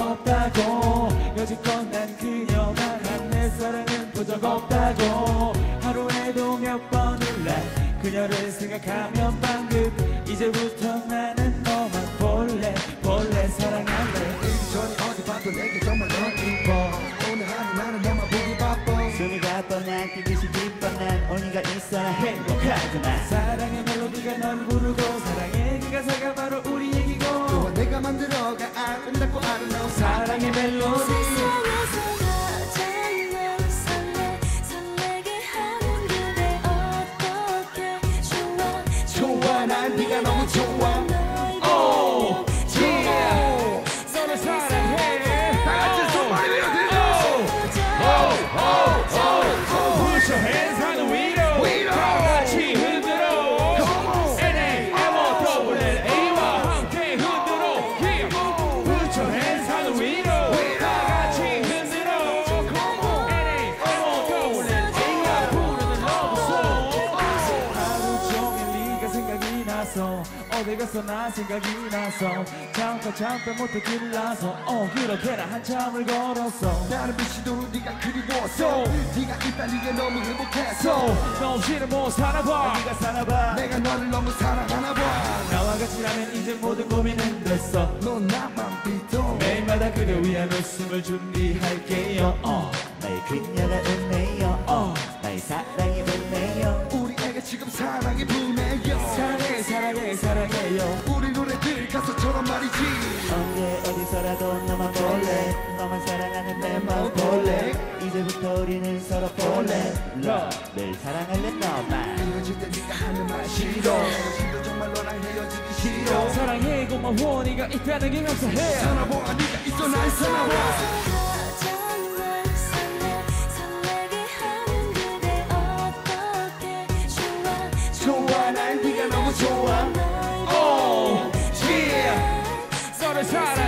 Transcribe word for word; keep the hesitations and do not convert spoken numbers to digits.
없다고 여지껏 난 그녀만 내 사랑은 본 적 없다고 하루에도 몇 번을 난 그녀를 생각하면 방금 이제부터 나는 너만 볼래 볼래 사랑할래 전에 어디 봐도 내게 정말 넌 이뻐 오늘 하루 나는 너만 보기 바빠 숨이 가빠 난 뛰듯이 기뻐 난 언니가 있어야 행복하구나 사랑의 멜로디가 널 부르고 사랑의 그 가사가 바로 우리 얘기고 너와 내가 만들어가 아름답고 아름다운 사랑의 멜로디 세상에서 가장 날 설레 설레게 하는 그대 어떻게 좋아 좋아 난 네가 너무 좋아 오 yeah 너를 사랑해 다 같이 손머리 위로 들고 Put your hands on the window 위로. 다 같이 흔들어 엔 에이 엠 오 더블 엘 에이와 함께 흔들어 yeah. Put your hands on the window 다 같이 흔들어 엔 에이 엠 오 더블 엘 에이가 부르는 love song 하루 종일 네가 생각이 나서 어디 갔어 나 생각이 나서 잠깐 잠깐 못해 길나서 어 그렇게나 한참을 걸었어 나는 미치도록 네가 그리웠어 네가 있단 이게 너무 행복했어 너 없이는 못 살아봐 네가 살아봐 내가 너를 너무 사랑하나 봐 나와 같이라면 이제 모든 고민은 됐어 넌 나만 믿어 매일마다 그대 위한 웃음을 준비할게요 어. 나의 그녀가 웃네요 어. 나의 사랑이 웃네요 우리에게 지금 사랑이 분해요 사랑해 사랑해 사랑해요 우리 노래들 가사처럼 말이지 언제 어디서라도 너만 볼래 너만 사랑하는 내 마음 볼래 이제부터 우리는 서로 볼래 늘 사랑할래 너만 헤어질 때 네가 하는 말 싫어 헤어지도 정말 너랑 헤어지기 싫어 사랑해 고마워 네가 있다는 게 감사해 전화번호 네가 있어 날 전화와 가장 날 설레 설레게 하는 그대 어떻게 좋아 좋아 난 네가 너무 좋아 널 오 yeah 너를 사랑해